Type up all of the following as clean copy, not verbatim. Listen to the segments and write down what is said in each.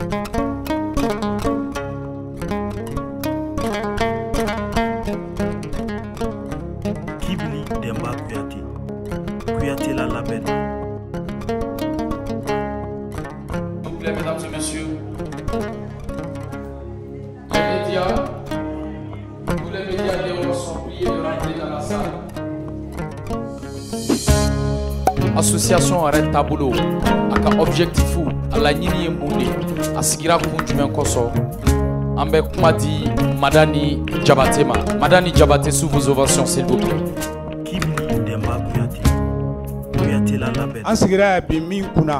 Kibli Demba Kouyaté. Kouyaté la label. S'il vous plaît, mesdames et messieurs, les médias, tous les médias dehors sont priés de rentrer dans la salle. Association Arrête Tabolo, aka objectif à la nyini mouné, à sigira kunjumen koso, ambe kumadi Madani Diabatema. Madani Diabaté sous vos ovations, s'il vous plaît. Kibli Demba Kouyaté. Kouyaté la label. An sigira bi min kuna.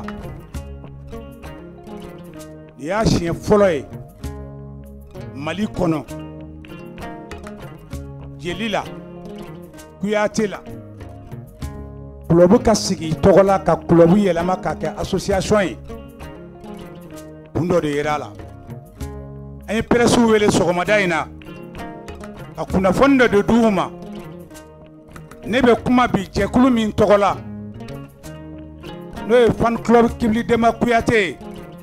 Ni y'a siɲɛ fɔlɔ ye Mali kɔnɔ jeli la Kouyaté la kulobu ka sigi tɔgɔ la ka kulobu yɛlɛma ka kɛ association ye kun dɔ de yera la an ye presse wele sɔgɔmada in na ka kunnafoni dɔ de d'u ma ne bɛ kuma bi jɛkulu min tɔgɔ la n'o ye fan club Kibli Demba Kouyaté ye.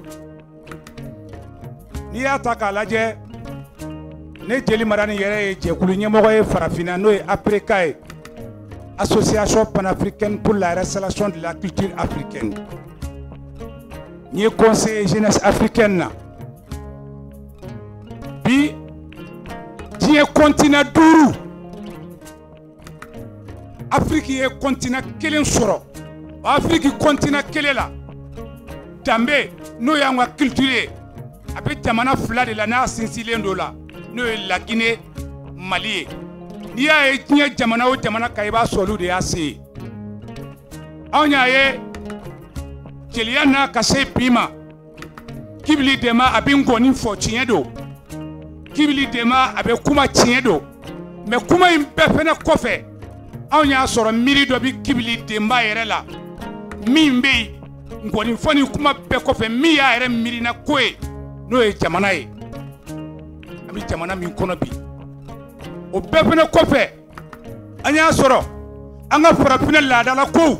N'i y'a ta k'a lajɛ ne Jeli Madani yɛrɛ ye jɛkulu ɲɛmɔgɔ ye farafinna n'o ye APRECA ye, Association panafricaine pour la restauration de la culture africaine. N ye conseiller jeunesse africaine na bi diɲɛ continent 5 Afrique ye continent kelen sɔrɔ. Afrique continent kelen la danbe n'o y'an ka culture ye a bɛ jamana 2 de la n'a sinsinlen do la n'o ye La Guinée, Mali ye. N'i y'a ye diɲɛ jamana o jamana kan i b'a sɔrɔ olu de y'a se ye. Anw y'a ye jeliya n'a ka se bi ma Kibli Demba a bɛ ngɔni fɔ tiɲɛ do, Kibli Demba a bɛ kuma tiɲɛ do, mais kuma in bɛɛ fɛnɛ kɔfɛ anw y'a sɔrɔ miiri dɔ bɛ Kibli Demba yɛrɛ la min bɛ yen ngɔni fɔ ni kuma bɛɛ kɔfɛ min y'a yɛrɛ miirina ko ye n'o ye jamana ye. An bɛ jamana min kɔnɔ bi o bɛɛ fɛnɛ kɔfɛ an y'a sɔrɔ an ka farafinna laadala kow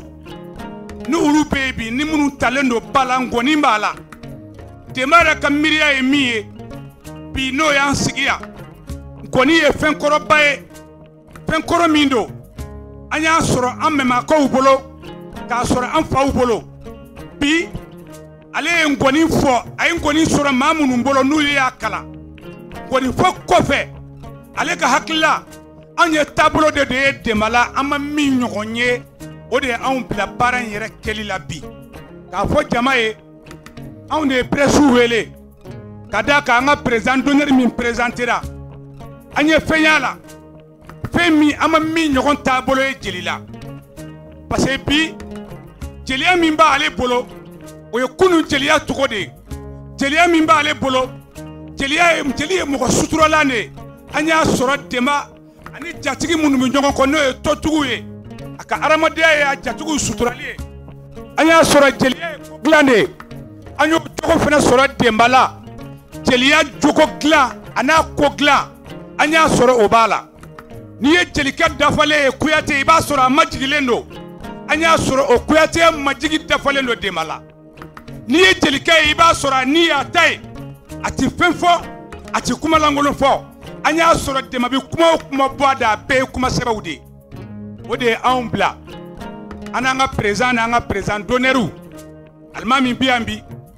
ni olu bɛ yen bi ni minnu talen don ba la ngɔni b'a la. Demba yɛrɛ ka miiriya ye min ye bi n'o y'an sigi yan ngɔni ye fɛn kɔrɔba ye, fɛn kɔrɔ min don an y'a sɔrɔ an mɛmakaw bolo k'a sɔrɔ an faw bolo. Bi ale ye ngɔni fɔ, a ye ngɔni sɔrɔ maa minnu bolo n'u y'a kalan. Ngɔni fɔ kɔfɛ ale ka hakilila anw ye taabolo de ye Demba la an ma min ɲɔgɔn ye o de ye anw bila baara in yɛrɛ kɛli la bi. K'a fɔ jama ye anw de ye presse wele ka d'a kan an ka président d'honneur min présentera an ye fɛn y'a la fɛn min an ma min ɲɔgɔn taabolo ye jeli la. Parce que bi jeliya min b'ale bolo o ye kunun jeliya cogo de ye. Jeliya min b'ale bolo jeli ye mɔgɔ suturalan de ye. An y'a sɔrɔ Demba ani jatigi minnu bɛ ɲɔgɔn kɔ n'o ye tɔtigiw ye a ka adamadenya ye a jatigiw suturali ye. An y'a sɔrɔ jeliya ye ko dilan de ye. An y'o jogo fana sɔrɔ Demba la jeliya jogo dilan a n'a ko dilan an y'a sɔrɔ o b'a la. N'i ye jelikɛ dafalen ye Kouyaté i b'a sɔrɔ a majigilen don. An y'a sɔrɔ o Kouyaté majigi dafalen don Demba la. N'i ye jelikɛ ye i b'a sɔrɔ a ni y'a ta ye a ti fɛn fɔ a ti kuma lankolon fɔ. An y'a sɔrɔ Demba bɛ kuma o kuma bɔ a da a bɛɛ ye kuma sɛbɛnw de ye. O de ye anw bila an n'an ka président n'an ka président d'honneur Alima min bɛ yan bi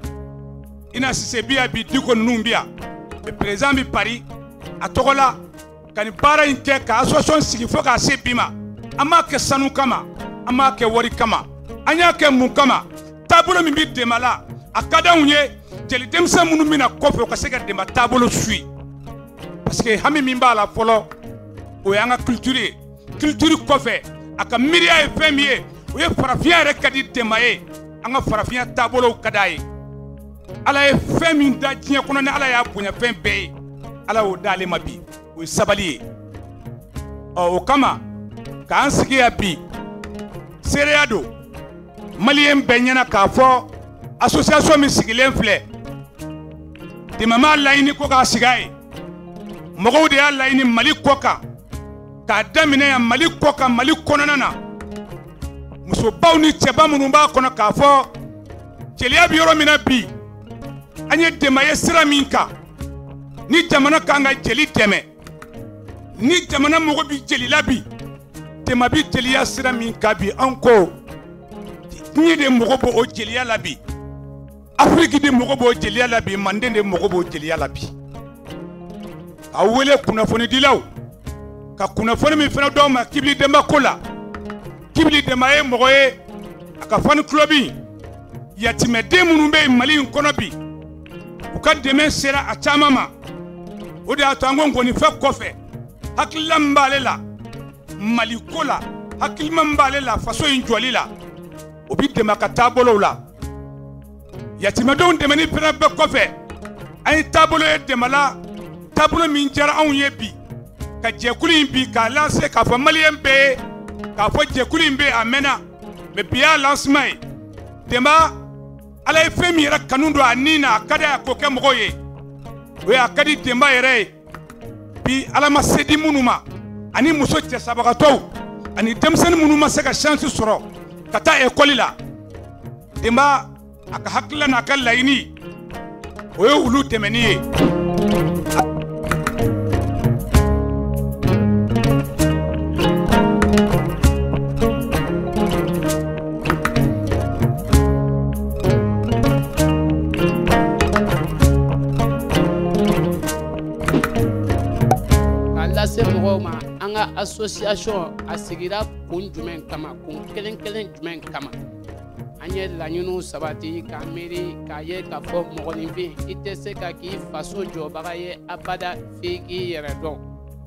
Ina Sise bɛ yan bi Diko ninnu bɛ yan mais président bɛ Paris a tɔgɔ la ka nin baara in kɛ ka association sigi fo k'a se bi ma. An m'a kɛ sanu kama an m'a kɛ wari kama an y'a kɛ mun kama taabolo min bɛ Demba la a ka d'anw ye jeli denmisɛn minnu bɛna kɔfɛ u ka se ka Demba taabolo suit. Parce que hami min b'a la fɔlɔ o y'an ka culture ye. Culture kɔfɛ a ka miiriya ye fɛn min ye o ye farafinya yɛrɛ ka di Demba ye. An ka farafinya taabolow ka d'a ye. Ala ye fɛn min da diɲɛ kɔnɔ ni Ala y'a bonya fɛn bɛɛ ye Ala y'o d'ale ma bi o ye sabali ye. O kama k'an sigi yan bi seereya don Maliyɛn bɛɛ ɲɛna k'a fɔ association min sigilen filɛ Demba m'a laɲini ko k'a sigi a ye. Mɔgɔw de y'a laɲini Mali kɔ kan k'a daminɛ yan Mali kɔ kan Mali kɔnɔna na musobaw ni cɛba minnu b'a kɔnɔ k'a fɔ jeliya bɛ yɔrɔ min na bi an ye dɛmɛ ye sira min kan ni jamana kan ka jeli dɛmɛ ni jamana mɔgɔ bi jelila bi dɛmɛ bi jeliya sira min kan bi an ko diɲɛ de mɔgɔ b'o jeliya la bi Afrique de mɔgɔ b'o jeliya la bi Manden de mɔgɔ b'o jeliya la bi a wele kunnafoni dilaw ka kunnafoni min fana d'aw ma Kibili Demba ko la Kibili Demba ye mɔgɔ ye a ka fan club yatimɛden minnu bɛ Mali in kɔnɔ bi u ka dɛmɛ sera a caman ma o de y'a to an ko ngɔnifɛ kɔfɛ hakilila min b'ale la Mali ko la hakilima min b'ale la faso in jɔli la o bi dɛmɛ ka taabolow la yatimɛdenw dɛmɛni fana bɛɛ kɔfɛ an ye taabolo ye dɛmɛ la taabolo min diyara anw ye bi ka jɛkulu in bi k'a lance k'a fɔ maliyɛn bɛɛ ye k'a fɔ jɛkulu in bɛ a mɛnna mais bi y'a lancement ye dɛmɛ ala ye fɛn min yɛrɛ kanu don a nin na a ka di a k'o kɛ mɔgɔw ye o ye a ka di Demba yɛrɛ ye bi ala ma se di minnu ma ani muso cɛsabagatɔw ani denmisɛnnin minnu ma se ka chance sɔrɔ ka taa école la Demba a ka hakilila n'a ka laɲini o ye olu dɛmɛni ye. Anga association a sigira kun jumɛn kama kun kelen jumɛn kama an ye laɲiniw sabati ka miiri k'a ye k'a fɔ mɔgɔninfin i tɛ se ka k'i faso jɔbaga ye abada f'i k'i yɛrɛ dɔn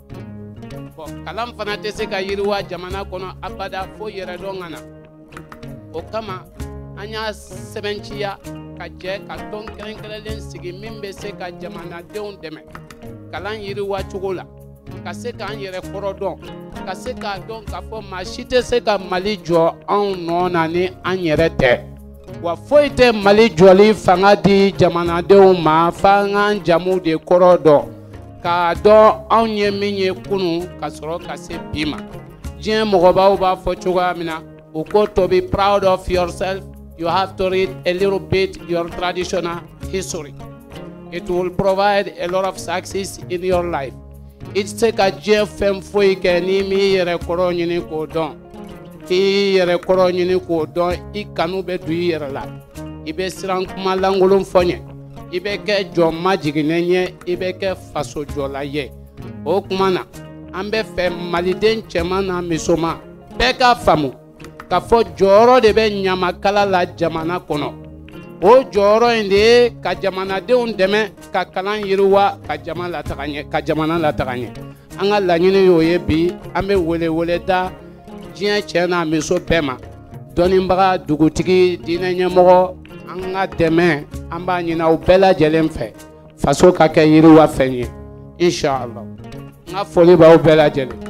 bon kalan fana tɛ se ka yiriwa jamana kɔnɔ abada fo yɛrɛ dɔn ka na o kama an y'a sɛbɛnciya ka jɛ ka tɔn kelen sigi min bɛ se ka jamanadenw dɛmɛ kalan yiriwa cogo la ka se k'an yɛrɛ kɔrɔ dɔn ka se k'a dɔn k'a fɔ maa si tɛ se ka Mali jɔ anw nɔ na ni an yɛrɛ tɛ wa foyi tɛ Mali jɔli fanga di jamanadenw ma f'an k'an jamu de kɔrɔ dɔn k'a dɔn anw ye min ye kunun ka sɔrɔ ka se bi ma diɲɛ mɔgɔbaw b'a fɔ cogoya min na u ko to be proud of yourself you have to read a little bit your traditional history it will provide a lot of success in your life. I tɛ se ka diɲɛ fɛn foyi kɛ n'i m'i yɛrɛ kɔrɔ ɲini k'o dɔn k'i yɛrɛ kɔrɔ ɲini k'o dɔn i kanu bɛ don i yɛrɛ la i bɛ siran kuma lankolon fɔ ɲɛ i bɛ kɛ jɔn majiginnen ye i bɛ kɛ faso jɔla ye o kuma na an bɛ fɛ maliden cɛman n'a musoman bɛɛ k'a faamu k'a fɔ jɔyɔrɔ de bɛ ɲamakala la jamana kɔnɔ o jɔyɔrɔ in de ye ka jamanadenw dɛmɛ ka kalan yiriwa ka jamana lataga ɲɛ an ka laɲini y'o ye bi an bɛ wele da diɲɛ cɛ n'a muso bɛɛ ma dɔnnibaga dugutigi diinɛ ɲɛmɔgɔ an ka dɛmɛ an b'a ɲini aw bɛɛ lajɛlen fɛ faso ka kɛ yiriwa fɛn ye inshallah n ka foli b'aw bɛɛ lajɛlen.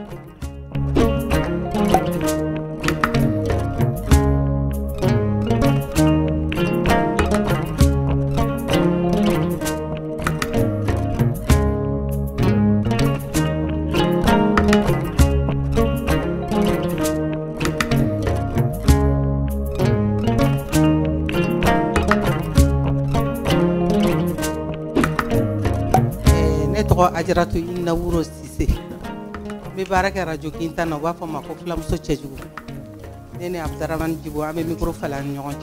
Ajaratu ina wuro Sise me baara kɛ radio Kinta na u b'a fɔ ma ko filamuso cɛjugu ne ni Abdurahmane Jibo an bɛ micro fala ni ɲɔgɔn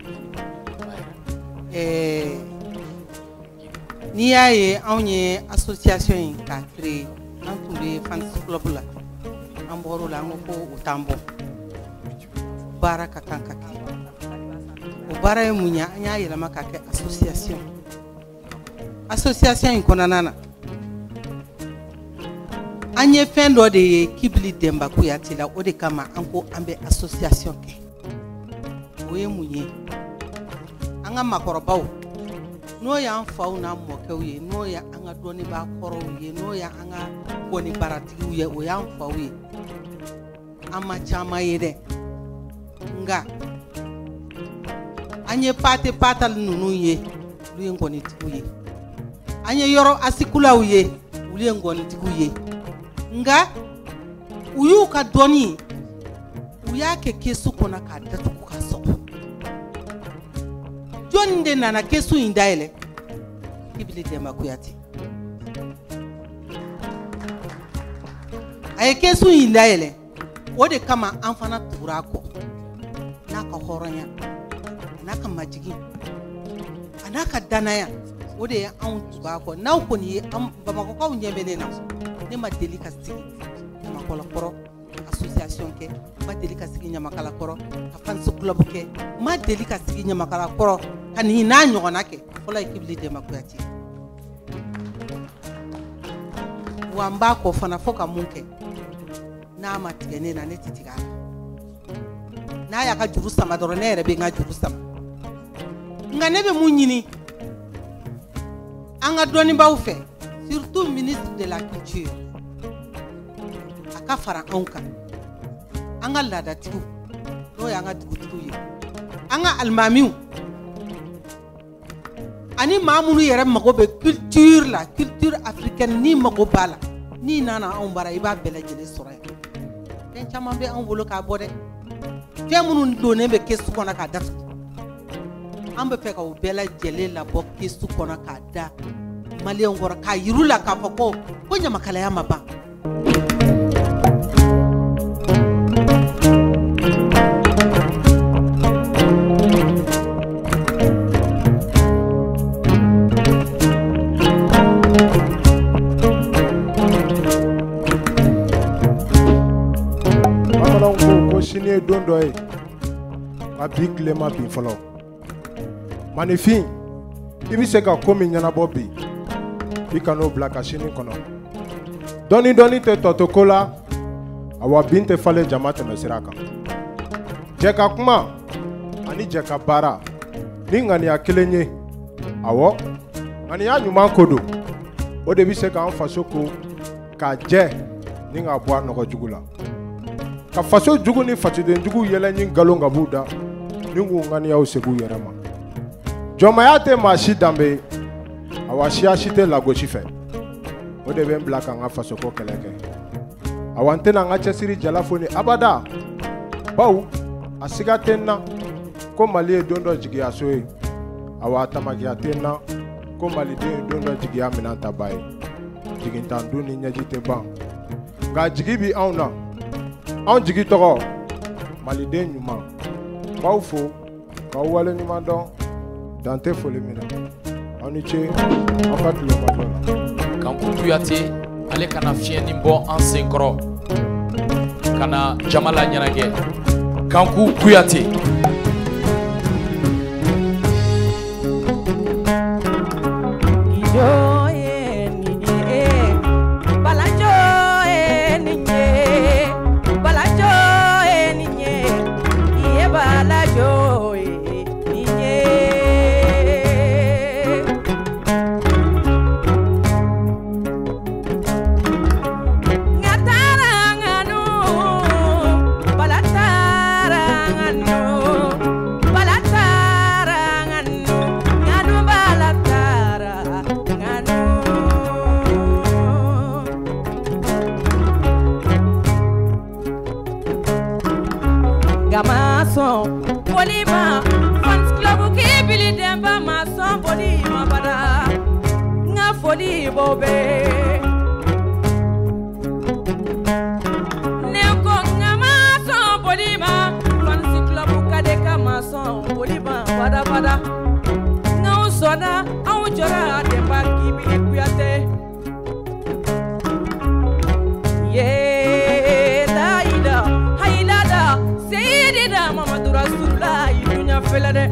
cɛ n'i y'a ye anw ye association in k'a créer an tun bɛ fans club la an bɔr'o la an ko ko o t'an bɔ baara ka kan ka kɛ o baara ye mun ye an y'a yɛlɛma k'a kɛ association in kɔnɔna na an ye fɛn dɔ de ye Kibili Demba Kuyate la o de kama an ko an bɛ association kɛ o ye mun ye an ka makɔrɔbaw n'o y'an faw n'a mɔkɛw ye n'o ye an ka dɔnnibaa kɔrɔw ye n'o ye an ka bɔnnibaaratigiw ye o y'an faw ye an ma caman ye dɛ nka an ye patali ninnu ye olu ye ngɔnitigiw ye an ye yɔrɔ asikulaw ye olu ye ngɔnitigiw ye nga u y'u ka dɔnni u y'a kɛ kesu kɔnɔ k'a datugu ka sɔgɔ jɔnni de nana kesu in dayɛlɛ Kibili Demba Kuyate. A ye kesu in dayɛlɛ o de kama an fana tugura kɔ n'a ka hɔrɔnya a n'a ka majigi a n'a ka danaya o de ye anw tugura kɔ n'aw kɔni ye Bamakɔkaw ɲɛ bɛ ne na ne ma deli ka sigi Ɲamakalakɔrɔ association kɛ ma deli ka sigi Ɲamakalakɔrɔ ka fans club kɛ ma deli ka sigi Ɲamakalakɔrɔ ka nin n'a ɲɔgɔnna kɛ fɔlɔ ye Kibili Demba Kuyate wa n b'a kɔ fana fo ka mun kɛ n'a ma tigɛ ne na ne tɛ tigɛ a la n'a y'a ka juru sama dɔrɔn ne yɛrɛ bɛ n ka juru sama nka ne bɛ mun ɲini an ka dɔnnibaaw fɛ surtout ministre de la culture a ka fara anw kan an ka laadatigiw n'o y'an ka dugutigiw ye an ka alimamiw ani maa minnu yɛrɛ mago bɛ culture la culture africaine ni mago b'a la n'i nana anw bara i b'a bɛɛ lajɛlen sɔrɔ yan fɛn caman bɛ anw bolo k'a bɔ dɛ fɛn minnu donnen bɛ kesu kɔnɔ k'a datugu an bɛ fɛ ka o bɛɛ lajɛlen labɔ kesu kɔnɔ k'a da maliyɛnw kɔrɔ k'a yir'u la k'a fɔ ko ɲamakalaya ma ban. Sini don dɔ ye a bi tilema bin fɔlɔ manifin i bɛ se ka ko min ɲɛnabɔ bi i kan'o bila ka sini kɔnɔ dɔɔni dɔɔni tɛ tɔto ko la awa bin tɛ falen jama tɛmɛ sira kan jɛ ka kuma ani jɛ ka baara ni ŋaniya kelen ye awɔ ŋaniya ɲuman ko don o de bɛ se k'an faso ko k'a jɛ ni k'a bɔ a nɔgɔ jugu la ka faso jugu ni fasoden jugu yɛlɛ ni nkalon ka b'u da ni k'u ŋaniyaw segin u yɛrɛ ma jɔnmaya tɛ maa si danbe ye awa siya si tɛ lagosi fɛ o de bɛ n bila ka n ka fasoko kɛlɛ kɛ awa n tɛna n ka cɛsiri jala fo ni abada bawo a siga tɛ n na ko Mali ye don dɔ jigiya so ye awa a tamakiya tɛ n na ko maliden ye don dɔ jigiya minɛn ta ba ye jigintan don ni ɲɛji tɛ ban nka jigi bi anw na anw jigi tɔgɔ maliden ɲuman b'aw fo k'aw wale ɲuman dɔn dan tɛ foli min na aw ni ce aw ka tilema dɔ la. Kanku Kuyate ale kana fiɲɛni bɔ an sen kɔrɔ kana jama la ɲɛnajɛ Kanku Kuyate. Bolima, fans club Kibili Demba mason bolima bada, nga foli bobe. Neko nga mason bolima, fans club kadeka mason bolima bada bada. Nga usona au jora Demba Kibili Kuyate. Yeah, daida, hailada, Sayyidina Muhammadu Rasulullah idunya felade.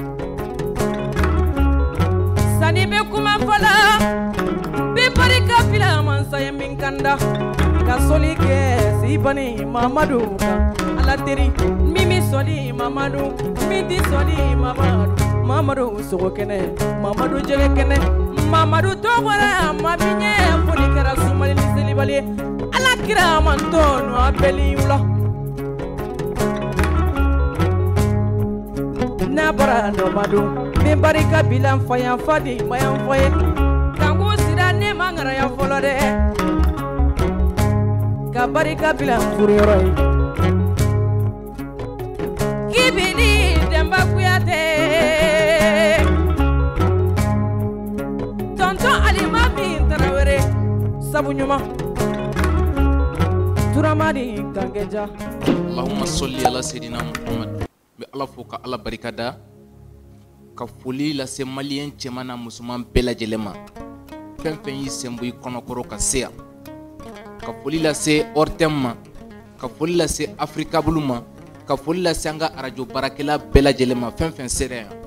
Sani be kuma fala, be barika fila mansa yemin kanda. Kasoli ke sibani Muhammadu ka alateri mimi soli Muhammadu, miti soli Muhammadu sogo kene, Muhammadu jele kene, Muhammadu togora mabinye foli kera sumali selibali. Alakira mantono abeli ula na bara no madu be barika bilan fayan fadi mayan faye kangu sida ne mangara ya folode ka barika bilan furiyoro Kibili Demba Kuyate to tonton Alimami Tarawele sabu ɲuman Turamadi Kangeja. Allahumma salli ala Sayyidina Muhammad. Be ala fo ka ala barikada ka foli lase malien cɛman na musoman bɛɛ lajɛlen ma fɛn fɛn y'i senbɔ i kɔnɔkɔrɔ ka se yan ka foli lase Ortem ma ka foli lase Afrika Bulu ma ka foli lase an ka radio barakɛla bɛɛ lajɛlen ma fɛn fɛn sera yan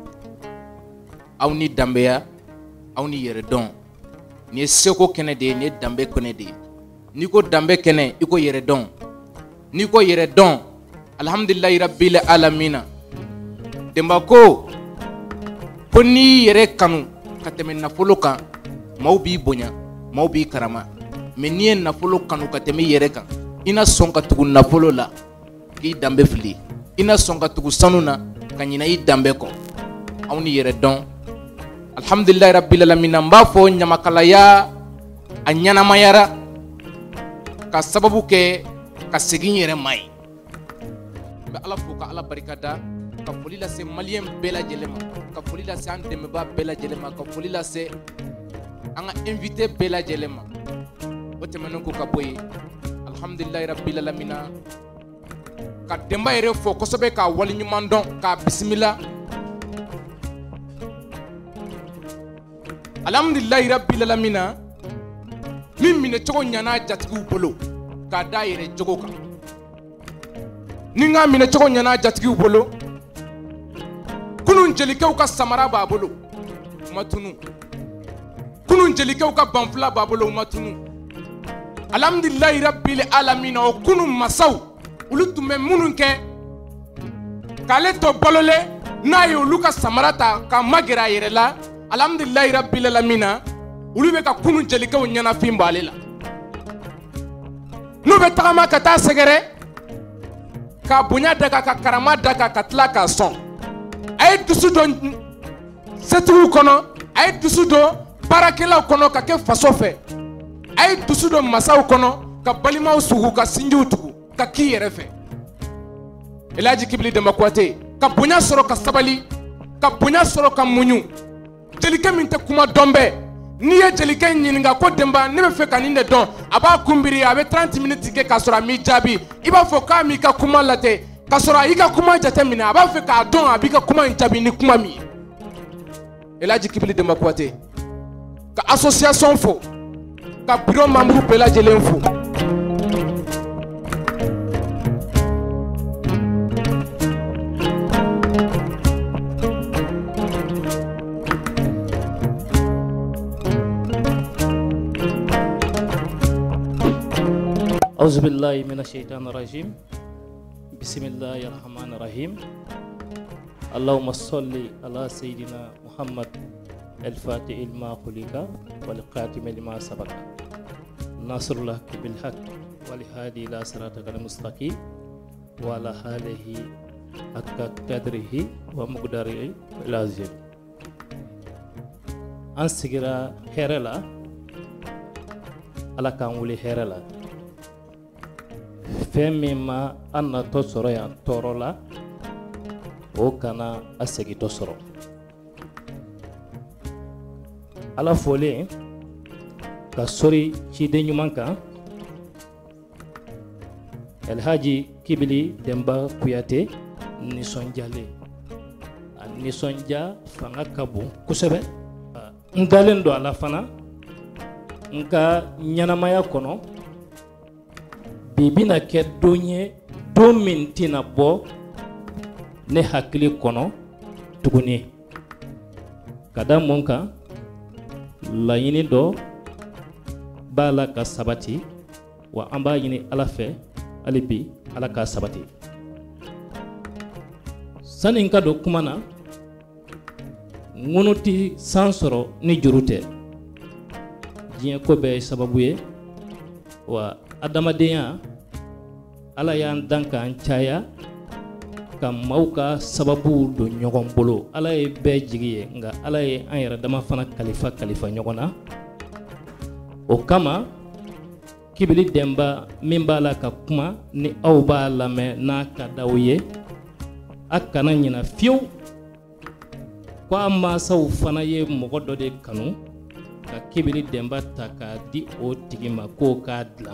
aw ni danbeya aw ni yɛrɛdɔn ni ye seko kɛnɛ de ye ni ye danbe kɛnɛ de ye n'i ko danbe kɛnɛ i ko yɛrɛdɔn n'i ko yɛrɛdɔn alhamdulillahi rabbil alamina Demba ko n'i yɛrɛ kanu ka tɛmɛ nafolo kan maaw b'i bonya maaw b'i karama mais n'i ye nafolo kanu ka tɛmɛ i yɛrɛ kan i na sɔn ka tugu nafolo la k'i danbe fili i na sɔn ka tugu sanu na ka ɲinɛ i danbe kɔ aw ni yɛrɛdɔn alhamdulillahi rabbil alamina n b'a fɔ ɲamakalaya a ɲɛnamayara ka sababu kɛ ka segin yɛrɛ ma ye n bɛ ala fo ka ala barikada ka foli lase malien bɛɛ lajɛlen ma ka foli lase an dɛmɛba bɛɛ lajɛlen ma ka foli lase an ka invité bɛɛ lajɛlen ma o tɛmɛnen ko ka bɔ yen alhamdulillahi rabbil alamina ka Demba yɛrɛ fɔ kosɛbɛ k'a waleɲuman dɔn k'a bisimila alhamdulillahi rabbil alamina min minɛ cogo ɲana jatigiw bolo k'a da yɛrɛ jogo kan ni n ka minɛ cogo ɲana jatigiw bolo kunun jelikɛw ka samara b'a bolo u ma tunu kunun jelikɛw ka banfula b'a bolo u ma tunu alhamdulillahi rabbil alamina o kunun masaw olu tun bɛ minnu kɛ k'ale to balole n'a ye olu ka samara ta ka magɛrɛ a yɛrɛ la alhamdulillahi rabbil alamina olu bɛ ka kunun jelikɛw ɲɛnafin bɔ ale la n'u bɛ tagama ka taa sɛgɛrɛ ka bonya daga ka karama daga ka tila k'a sɔn a ye dusu don setigiw kɔnɔ a ye dusu don baarakɛlaw kɔnɔ ka kɛ faso fɛ a ye dusu don masaw kɔnɔ ka balimaw sugu ka sinjiw tugu ka k'i yɛrɛ fɛ Elhaji Kibili Demba Kuyate ka bonya sɔrɔ ka sabali ka bonya sɔrɔ ka muɲu jelikɛ min tɛ kuma dɔn bɛɛ n'i ye jelikɛ ɲininka ko Demba ne bɛ fɛ ka nin de dɔn a b'a kunbiri a bɛ 30 minutes kɛ k'a sɔrɔ a m'i jaabi i b'a fɔ k'a m'i ka kuma latɛ k'a sɔrɔ a y'i ka kuma jateminɛ a b'a fɛ k'a dɔn a b'i ka kuma in jaabi ni kuma min ye Elhaji Kibili Demba Kuyate ka association fo ka bureau membre bɛɛ lajɛlen fo أعوذ بالله من الشيطان الرجيم بسم الله الرحمن الرحيم اللهم صل على سيدنا محمد الفاتح لما خلق والخاتم لما سبق ناصر الله بالحق والهادي إلى صراطك المستقيم وعلى آله حق قدره ومقداره العظيم أن سيغرا هيرلا على كان ولي هيرلا fɛn min ma an natɔ sɔrɔ yan tɔɔrɔ la o kana a segintɔ sɔrɔ ala fɔlen ka sɔri ciden ɲuman kan Elhaji Kibili Demba Kuyate nisɔndiyalen a nisɔndiya fanga ka bon kosɛbɛ n dalen don a la fana n ka ɲɛnamaya kɔnɔ bi bina kɛ don ye don min tɛna bɔ ne hakili kɔnɔ tuguni ka da mun kan laɲini dɔ b'a la ka sabati wa an b'a ɲini ala fɛ hali bi ala ka sabati sani n ka don kuma na ŋunu ti san sɔrɔ ni juru tɛ diɲɛ ko bɛɛ ye sababu ye wa adamadenya ala y'an dan k'an caya ka maaw ka sababu don ɲɔgɔn bolo ala ye bɛɛ jigi ye nka ala ye an yɛrɛ dama fana kalifa ɲɔgɔn na o kama Kibili Demba min b'a la ka kuma ni aw b'a lamɛn n'a ka d'aw ye a kana ɲina fiyewu ko a mansaw fana ye mɔgɔ dɔ de kanu ka Kibili Demba ta k'a di o tigi ma k'o k'a dilan.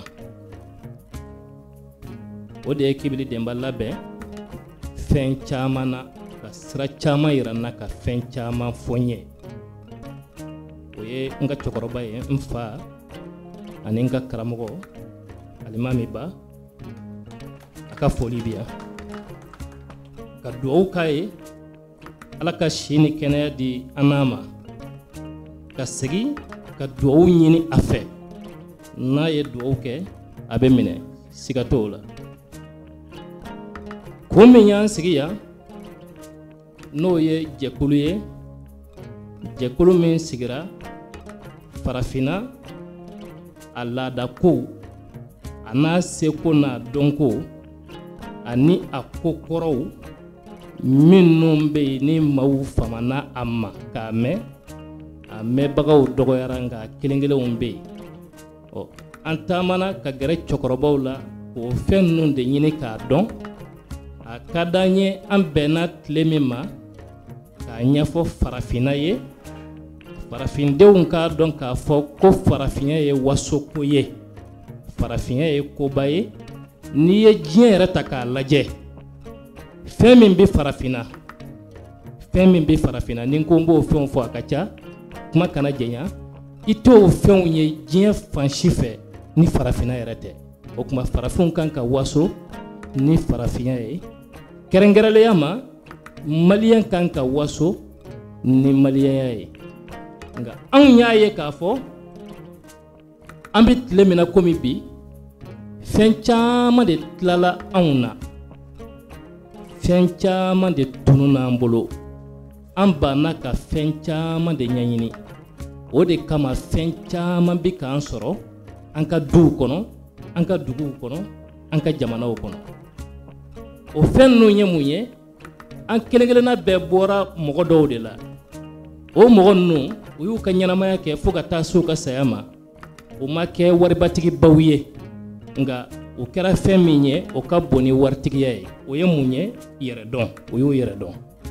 O de ye Kibili Demba labɛn fɛn caman na ka sira caman yira n na ka fɛn caman fɔ n ye. O ye n ka cɛkɔrɔba ye n fa ani n ka karamɔgɔ Alimami Ba a ka foli bi yan. Ka duwawu k'a ye Ala ka si ni kɛnɛya di an n'a ma. Ka segin ka duwawu ɲini a fɛ. N'a ye duwawu kɛ a bɛ minɛ siga t'o la. Ko min y'an sigi yan n'o ye jɛkulu ye, jɛkulu min sigira farafinna a laadako a n'a seko n'a dɔnko ani a ko kɔrɔw minnu bɛ yen ni maaw famana a ma k'a mɛn, a mɛnbagaw dɔgɔyara nka kelen kelenw bɛ yen. An taamana ka gɛrɛ cɛkɔrɔbaw la k'o fɛn ninnu de ɲini k'a dɔn. A ka d'an ye an bɛnna tile min ma k'a ɲɛfɔ farafinna ye, farafindenw k'a dɔn k'a fɔ ko farafinya ye wasoko ye, farafinya ye koba ye. N'i ye diɲɛ yɛrɛ ta k'a lajɛ, fɛn min bɛ farafinna ni n ko n b'o fɛnw fɔ a ka ca, kuma kana jɛnya, i t'o fɛnw ye diɲɛ fan si fɛ ni farafinna yɛrɛ tɛ. O tuma farafinw kan ka waso ni farafinya ye. Kɛrɛnkɛrɛnnenya ma maliyɛn kan ka waso ni maliyɛnya ye. Nka anw y'a ye k'a fɔ an bɛ tile min na komi bi, fɛn caman de tilala anw na, fɛn caman de tununna an bolo, an banna ka fɛn caman de ɲɛɲini. O de kama fɛn caman bɛ k'an sɔrɔ an ka duw kɔnɔ, an ka duguw kɔnɔ, an ka jamanaw kɔnɔ. O fɛn ninnu ye mun ye? An kelen kelenna bɛɛ bɔra mɔgɔ dɔw de la. O mɔgɔ ninnu u y'u ka ɲɛnamaya kɛ fo ka taa se u ka saya ma. O ma kɛ waribatigibaw ye, nka o kɛra fɛn min ye o ka bon ni waritigiya ye. O ye mun ye? Yɛrɛdɔn. O y'o yɛrɛdɔn.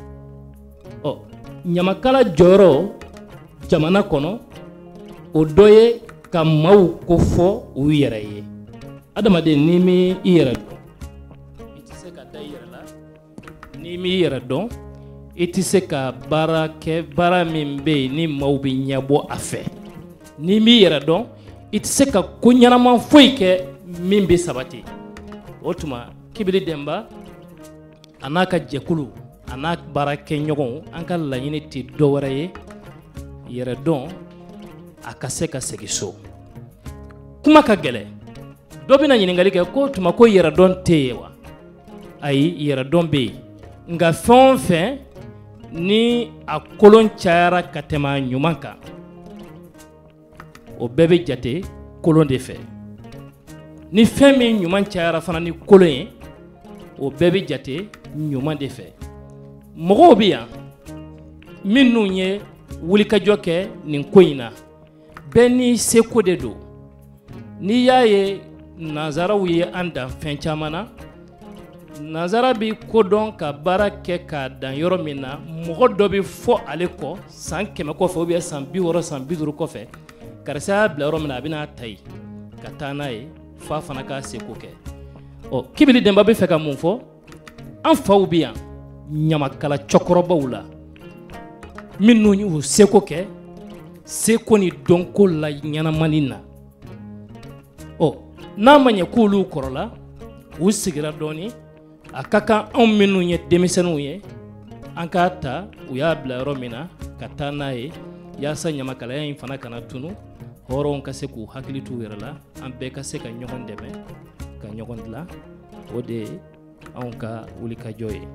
Ɲamakala jɔyɔrɔ jamana kɔnɔ o dɔ ye ka maaw kofɔ u yɛrɛ ye. Adamaden n'i m'i yɛrɛ dɔn, i tɛ se ka da i yɛrɛ la. N'i m'i yɛrɛ dɔn, i tɛ se ka baara kɛ baara min bɛ yen ni maaw bɛ ɲɛbɔ a fɛ. N'i m'i yɛrɛ dɔn, i tɛ se ka ko ɲɛnama foyi kɛ min bɛ sabati. O tuma Kibili Demba a n'a ka jɛkulu a n'a baara kɛ ɲɔgɔnw, an ka laɲini tɛ dɔ wɛrɛ ye yɛrɛdɔn a ka se ka segin so. Kuma ka gɛlɛn. Dɔ bɛna ɲininkali kɛ ko tuma ko yɛrɛdɔn tɛ yen wa? Ayi, yɛrɛdɔn bɛ yen. Nka fɛn o fɛn ni a kolon cayara ka tɛmɛ a ɲuman kan, o bɛɛ bɛ jate kolon de fɛ. Ni fɛn min ɲuman cayara fana ni kolon ye, o bɛɛ bɛ jate ɲuman de fɛ. Mɔgɔw bɛ yan minnu ye wulikajɔ kɛ nin ko in na, bɛɛ n'i seko de don. N'i y'a ye nanzaraw ye an dan fɛn caman na, nanzara bɛ kodɔn ka baara kɛ k'a dan yɔrɔ min na, mɔgɔ dɔ bɛ fɔ ale kɔ san 100 kɔfɛ ou bien san 60 san 50 kɔfɛ, karisa y'a bila yɔrɔ min na a bɛna ta yen ka taa n'a ye f'a fana k'a seko kɛ. Kibili Demba bɛ fɛ ka mun fɔ? An faw bɛ yan ɲamakala cɛkɔrɔbaw la minnu y'u seko kɛ, seko ni dɔnko la ɲɛnamani na. N'a ma ɲɛ k'olu kɔrɔla, u sigira dɔɔni, a ka kan anw minnu ye denmisɛnninw ye, an k'a ta u y'a bila yɔrɔ min na ka taa n'a ye, yaasa ɲamakalaya in fana kana tunu, hɔrɔnw ka se k'u hakili t'u yɛrɛ la, an bɛɛ ka se ka ɲɔgɔn dɛmɛ, ka ɲɔgɔn dilan. O de ye anw ka wulikajɔ ye.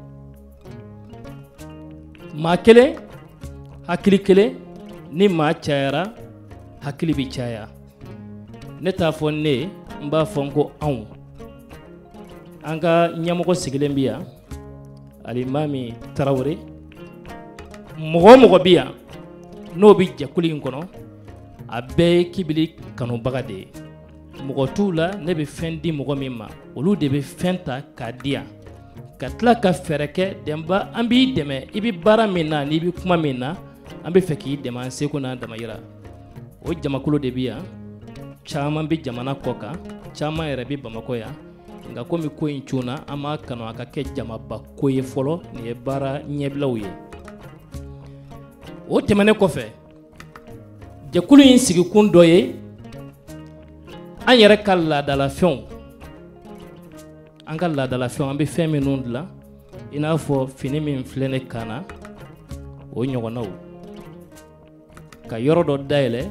Maa kelen, hakili kelen, ni maa cayara, hakili bɛ caya. Ne t'a fɔ ne, n b'a fɔ n ko anw. An ka ɲɛmɔgɔ sigilen bɛ yan, Alimami Tarawele. Mɔgɔ o mɔgɔ bɛ yan n'o bɛ jɛkulu in kɔnɔ, a bɛɛ ye Kibili kanubaga de ye. Mɔgɔ t'u la ne bɛ fɛn di mɔgɔ min ma, olu de bɛ fɛn ta k'a di yan. Ka tila ka fɛɛrɛ kɛ, Demba an b'i dɛmɛ, i bɛ baara min na n'i bɛ kuma min na, an bɛ fɛ k'i dɛmɛ an seko n'an damayira. o jamakulu de bi yan caman bi jamana kɔ kan caman yɛrɛ bi Bamakɔ yan nka komi ko in cunna an b'a kanu a ka kɛ jamaba ko ye fɔlɔ nin ye baara ɲɛbilaw ye o tɛmɛnen kɔfɛ jɛkulu in sigikun dɔ ye an yɛrɛ ka laadalafɛnw an ka laadalafɛnw an bɛ fɛn minnu dilan i n'a fɔ fini min filɛ ne kan na o ɲɔgɔnnaw ka yɔrɔ dɔ dayɛlɛ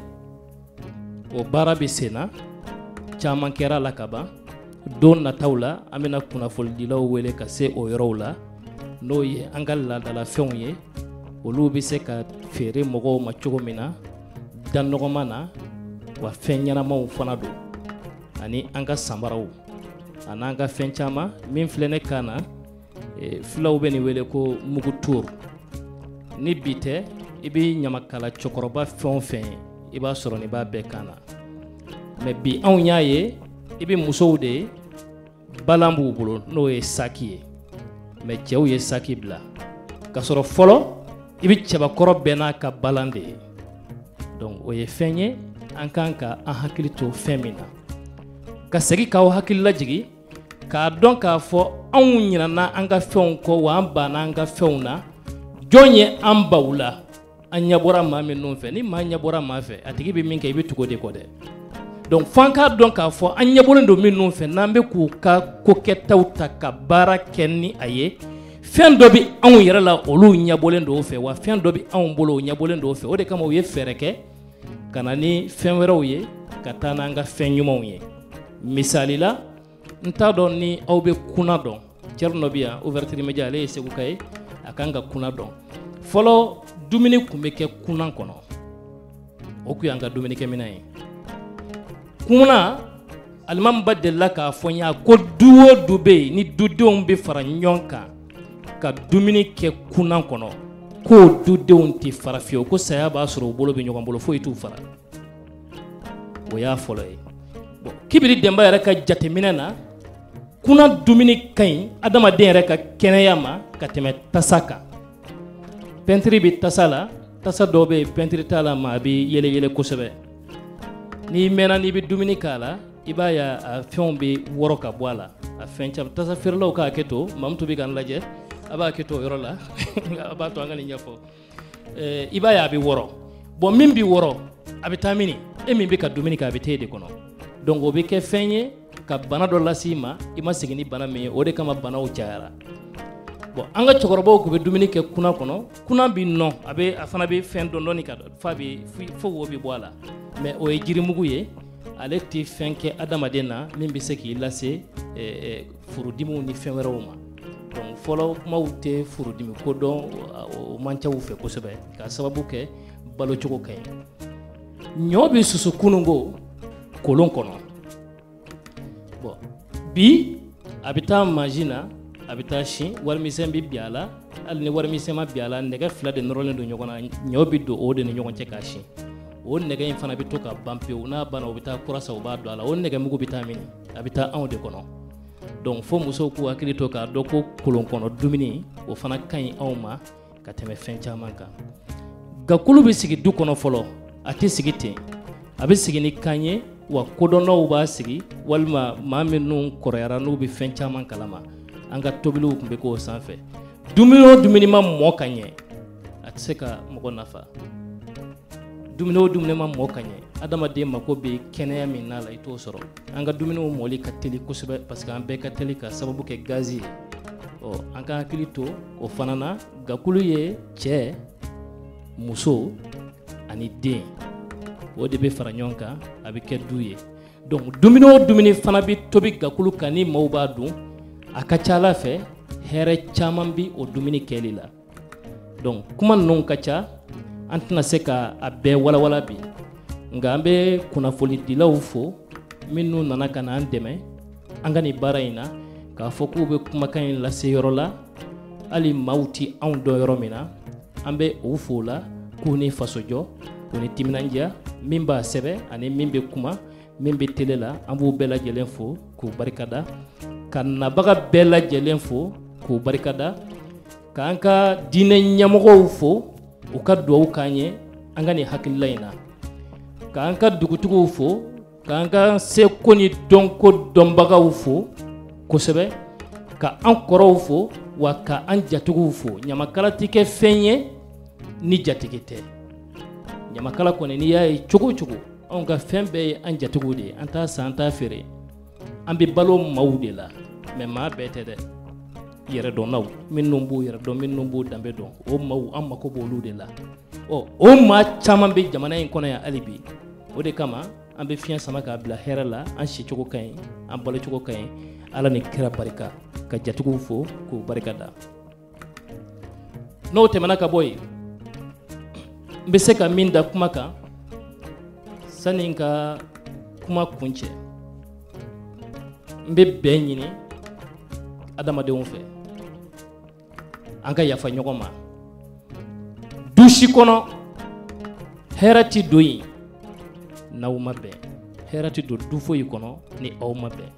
o baara bɛ sen na caman kɛra la ka ban don nataw la an bɛna kunnafonidilaw wele ka se o yɔrɔw la n'o ye an ka laadalafɛnw ye olu bɛ se ka feere mɔgɔw ma cogo min na danɔgɔma na wa fɛn ɲɛnamaw fana don ani an ka samaraw an'an ka fɛn caman min filɛ ne kan na filaw bɛ nin wele ko mugutur ni bi tɛ i bɛ ɲamakala cɛkɔrɔba fɛn o fɛn i b'a sɔrɔ nin b'a bɛɛ kan na mɛ bi anw y'a ye i bɛ musow de balan b'u bolo n'o ye saki ye mɛ cɛw ye saki bila ka sɔrɔ fɔlɔ i bɛ cɛbakɔrɔ bɛɛ n'a ka balan de ye donc o ye fɛn ye an kan ka an hakili to fɛn min na ka segin k'aw hakili lajigi k'a dɔn k'a fɔ anw ɲinana an ka fɛnw kɔ wa an banna an ka fɛnw na jɔn ye an baw la an ɲɛbɔra maa minnu fɛ ni maa ɲɛbɔra maa fɛ a tigi bɛ min kɛ i bɛ tugu o de kɔ dɛ donc f'an k'a dɔn k'a fɔ an ɲɛbɔlen don minnu fɛ n'an bɛ k'u ka kokɛtaw ta ka baara kɛ ni a ye fɛn dɔ bɛ anw yɛrɛ la olu ɲɛbɔlen don o fɛ wa fɛn dɔ bɛ anw bolo o ɲɛbɔlen don o fɛ o de kama u ye fɛɛrɛ kɛ ka na ni fɛn wɛrɛw ye ka taa n'an ka fɛn ɲumanw ye misali la n t'a dɔn ni aw bɛ kunna dɔn cɛri dɔ bɛ yan ouverture media ale ye segu ka ye a kan ka kunna dɔn fɔlɔ dumuni tun bɛ kɛ kunna kɔnɔ o tun y'an ka dumunikɛminɛn ye kunna alimami ba delila k'a fɔ n ye ko du o du bɛ yen ni dudenw bɛ fara ɲɔgɔn kan ka dumuni kɛ kunna kɔnɔ k'o dudenw tɛ fara fiyewu ko saya b'a sɔrɔ u bolo bɛ ɲɔgɔn bolo foyi t'u fara o y'a fɔlɔ ye bon Kibiri Denba yɛrɛ ka jateminɛ na kunna dumuni ka ɲi adamaden yɛrɛ ka kɛnɛya ma ka tɛmɛ tasa kan pɛntiri bɛ tasa la tasa dɔw bɛ yen pɛntiri t'a la ma a bɛ yɛlɛ-yɛlɛ kosɛbɛ n'i mɛnna n'i bɛ dumuni k'a la i b'a ye a fɛnw bɛ wɔrɔ ka bɔ a la a fɛn caman tasa feerelaw k'a kɛ to Mamutu bɛ k'an lajɛ a b'a kɛ to o yɔrɔ la a b'a to an ka nin ɲɛfɔ i b'a ye a bɛ wɔrɔ bon min bɛ wɔrɔ a bɛ taa mini e min bɛ ka dumuni kɛ a bɛ taa e de kɔnɔ donc o bɛ kɛ fɛn ye ka bana dɔ lase i ma i ma segin ni bana min ye o de kama banaw cayara bon an ka cɛkɔrɔbaw tun bɛ dumuni kɛ kunna kɔnɔ kunna bɛ nɔ a fana bɛ fɛn dɔɔni ka fo wo bɛ bɔ a la mais o ye jirimugu ye ale tɛ fɛn kɛ adamaden na min bɛ se k'i lase furudimiw ni fɛn wɛrɛw ma donc fɔlɔ kumaw tɛ furudimi ko dɔn o man ca u fɛ kosɛbɛ k'a sababu kɛ balo cogo ka ɲi ɲɔ bɛ susu kununko kolon kɔnɔ bon bi a bɛ taa mansin na a bɛ taa sin warimisɛn bɛ bin a la hali ni warimisɛn ma bin a la nɛgɛ fila de nɔrɔlen don ɲɔgɔn na ɲɔ bɛ don o de ni ɲɔgɔn cɛ k'a sin o nɛgɛ in fana bɛ to ka ban pewu n'a banna o bɛ taa kura san o b'a don a la o nɛgɛmugu bɛ taa min a bɛ taa anw de kɔnɔ donc fo musow k'u hakili to k'a dɔn ko kolon kɔnɔ dumuni o fana ka ɲi anw ma ka tɛmɛ fɛn caman kan gakulu bɛ sigi du kɔnɔ fɔlɔ a tɛ sigi ten a bɛ sigi ni kan ye wa kodɔnnaw b'a sigi walima maa minnu kɔrɔyara n'u bɛ fɛn caman kalama an ka tobiliw tun bɛ k'o sanfɛ dumuni o dumuni ma mɔ ka ɲɛ a tɛ se ka mɔgɔ nafa dumuni o dumuni ma mɔ ka ɲɛ adamaden mako bɛ kɛnɛya min n'a la i t'o sɔrɔ an ka dumuniw mɔli ka teli kosɛbɛ parce que an bɛɛ ka teli ka sababu kɛ gazi ye an ka hakili to o fana na gakulu ye cɛ muso ani den o de bɛ fara ɲɔgɔn kan a bɛ kɛ du ye donc dumuni o dumuni fana bɛ tobi gakulu kan ni maaw b'a dun a ka ca ala fɛ hɛrɛ caman bɛ o dumuni kɛli la donc kuma ninnu ka ca an tɛna se ka a bɛɛ walawala bi nka an bɛ kunnafonidilaw fo minnu nana ka na an dɛmɛ an ka nin baara in na k'a fɔ k'u bɛ kumakan in lase yɔrɔ la hali maaw tɛ anw dɔn yɔrɔ min na an bɛ u fo la k'u ni fasojɔ u ni timinandiya min b'a sɛbɛ ani min bɛ kuma min bɛ tele la an b'u bɛɛ lajɛlen fo k'u barikada ka nabaga bɛɛ lajɛlen fo k'u barikada k'an ka diinɛ ɲɛmɔgɔw fo u ka duwawu k'an ye an ka nin hakilila in na k'an ka dugutigiw fo k'an ka seko ni dɔnko dɔnbagaw fo kosɛbɛ ka an kɔrɔw fo wa ka an jatigiw fo ɲamakala tɛ kɛ fɛn ye ni jatigi tɛ ɲamakala kɔni n'i y'a ye cogo o cogo anw ka fɛn bɛɛ ye an jatigiw de ye an t'a san an t'a feere an bɛ balo maaw de la mais maa bɛɛ tɛ dɛ yɛrɛdɔnnaw minnu b'u yɛrɛ dɔn minnu b'u danbe dɔn o maaw an mako b'olu de la o maa caman bɛ jamana in kɔnɔ yan hali bi o de kama an bɛ fiɲɛ sama k'a bila hɛrɛ la an sicogo ka ɲi an balocogo ka ɲi ala ni kira barika ka jatigiw fo k'u barika da n'o tɛmɛna ka bɔ yen n bɛ se ka min da kuma kan sani n ka kuma kuncɛ n bɛ bɛn ɲini adamadenw fɛ an ka yafa ɲɔgɔn ma du si kɔnɔ hɛrɛ tɛ don yen n'aw ma bɛn hɛrɛ tɛ don du foyi kɔnɔ ni aw ma bɛn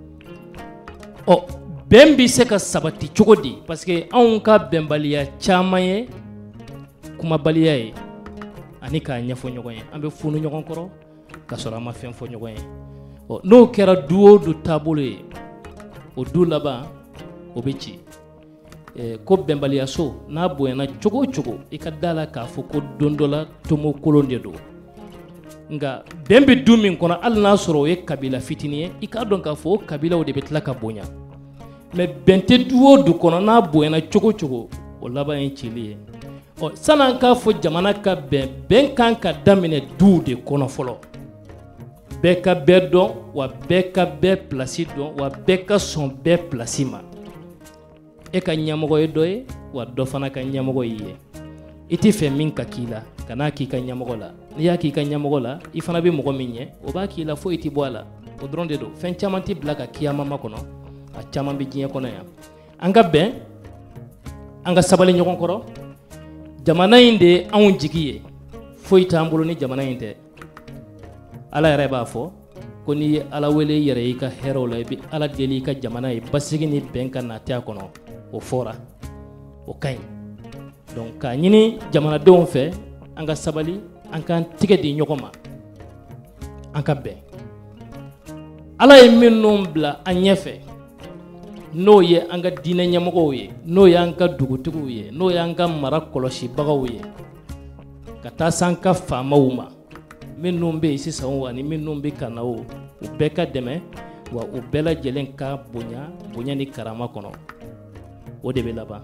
bɛn bɛ se ka sabati cogo di parce que anw ka bɛnbaliya caman ye kumabaliya ye ani k'a ɲɛfɔ ɲɔgɔn ye an bɛ funu ɲɔgɔn kɔrɔ ka sɔrɔ an ma fɛn fɔ ɲɔgɔn ye n'o kɛra du o du taabolo ye o du laban o bɛ ci ko bɛnbaliyaso n'a bonyana cogo o cogo i ka da la k'a fɔ ko don dɔ la tomo kolon de don nka bɛn bɛ du min kɔnɔ hali n'a sɔrɔ o ye kabila fitinin ye i k'a dɔn k'a fɔ o kabilaw de bɛ tila ka bonya mais bɛn tɛ du o du kɔnɔ n'a bonyana cogo o cogo o laban ye cili ye san'an k'a fɔ jamana ka bɛn kan ka daminɛ duw de kɔnɔ fɔlɔ bɛɛ ka bɛɛ dɔn wa bɛɛ ka bɛɛ pilasi dɔn wa bɛɛ ka sɔn bɛɛ pilasi ma e ka ɲɛmɔgɔ ye dɔ ye wa dɔ fana ka ɲɛmɔgɔ y'i ye i tɛ fɛ min ka k'i la ka n'a k'i ka ɲɛmɔgɔ la n'i y'a k'i ka ɲɛmɔgɔ la i fana bɛ mɔgɔ min ɲɛ o b'a k'i la foyi tɛ bɔ a la o dɔrɔn de don fɛn caman tɛ bila ka kiyama makɔnɔ a caman bɛ diɲɛ kɔnɔ yan an ka bɛn an ka sabali ɲɔgɔn kɔrɔ jamana in de ye anw jigi ye foyi t'an bolo ni jamana in tɛ ala yɛrɛ b'a fɔ ko n'i ye ala wele i yɛrɛ y'i ka hɛrɛw la i bɛ ala deli i ka jamana ye basigi ni bɛn ka nati a kɔnɔ o fɔra o ka ɲi donc k'a ɲini jamanadenw fɛ an ka sabali an k'an tigɛ di ɲɔgɔn ma an ka bɛn ala ye minnu bila an ɲɛfɛ n'o ye an ka diinɛ ɲɛmɔgɔw ye n'o ye an ka dugutigiw ye n'o ye an ka mara kɔlɔsibagaw ye ka taa se an ka faamaw ma minnu bɛ yen sisan o ani minnu bɛ ka na o u bɛɛ ka dɛmɛ wa u bɛɛ lajɛlen ka bonya ni karama kɔnɔ o de bɛ laban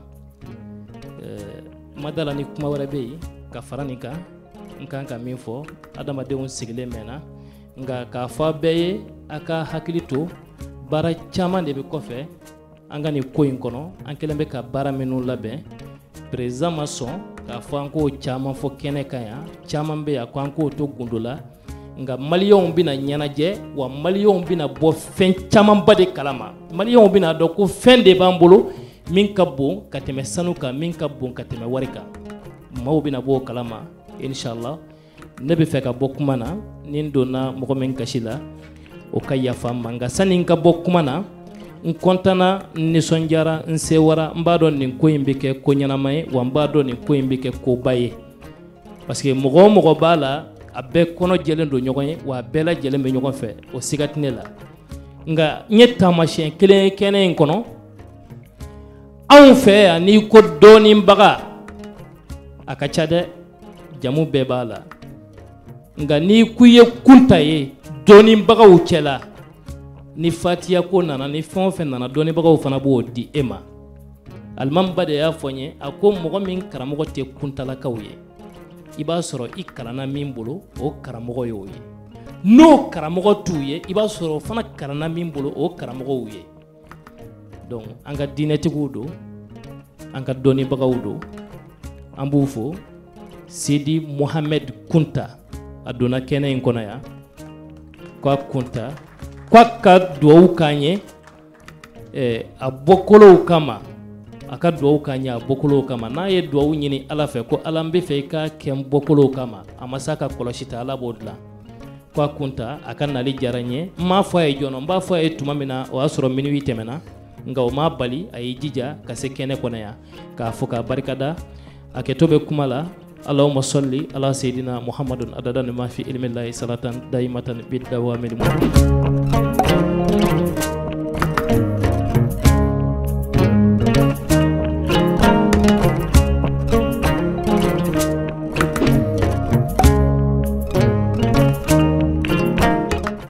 ma da la ni kuma wɛrɛ bɛ yen ka fara nin kan n kan ka min fɔ adamadenw sigilen mɛnna nka k'a fɔ a bɛɛ ye a ka hakili to baara caman de bɛ kɔfɛ an ka nin ko in kɔnɔ an kɛlen bɛ ka baara minnu labɛn président ma sɔn k'a fɔ an k'o caman fɔ kɛnɛ kan yan caman bɛ yan ko an k'o to gundo la nka maliyɛnw bɛna ɲɛnajɛ wa maliyɛnw bɛna bɔ fɛn camanba de kalama maliyɛnw bɛna dɔn ko fɛn de b'an bolo min ka bon ka tɛmɛ sanu kan min ka bon ka tɛmɛ wari kan maaw bɛna bɔ o kalama inshallah ne bɛ fɛ ka bɔ kuma na ni n donna mɔgɔ min kasi la o ka yafa n ma nka sani n ka bɔ kuma na n kɔntana n nisɔndiyara n sewara n b'a dɔn nin ko in bɛ kɛ ko ɲɛnama ye wa n b'a dɔn nin ko in bɛ kɛ koba ye parce que mɔgɔ o mɔgɔ b'a la a bɛɛ kɔnɔ jɛlen don ɲɔgɔn ye wa a bɛɛ lajɛlen bɛ ɲɔgɔn fɛ o siga tɛ ne la nka n ye taamasiyɛn kelen ye kɛnɛ in kɔnɔ anw fɛ yan n'i ko dɔɔninbaga a ka ca dɛ jamu bɛɛ b'a la nka n'i ko i ye kunta ye dɔɔninbagaw cɛla ni fatiya ko nana ni fɛn o fɛn nana dɔɔninbagaw fana b'o di e ma alimami ba de y'a fɔ n ye a ko mɔgɔ min karamɔgɔ tɛ kuntalakaw ye i b'a sɔrɔ i kalanna min bolo o karamɔgɔ y'o ye n'o karamɔgɔ t'u ye i b'a sɔrɔ o fana kalanna min bolo o karamɔgɔw ye donc an ka diinɛtigiw don an ka dɔnnibagaw don an b'u fo Sidi Mohamed Kunta a donna kɛnɛ in kɔnɔ yan k'a Kunta k'a ka duwawu k'an ye a bɔkolow kama a ka duwawu k'an ye a bɔkolow kama n'a ye duwawu ɲini ala fɛ ko ala n bɛ fɛ i ka kɛ n bɔkolow kama a ma se ka kɔlɔsi ta ala b'o dilan k'a Kunta a ka nali diyara n ye n m'a fɔ a ye jɔn n b'a fɔ a ye tuma min na o y'a sɔrɔ minuit tɛmɛna nka o m'a bali a y'i jija ka se kɛnɛ kɔnɔ yan k'a fɔ k'a barikada a kɛtɔ bɛ kuma la اللهم صل على سيدنا محمد عدد ما في علم الله صلاة دائمة بالدوام المؤمن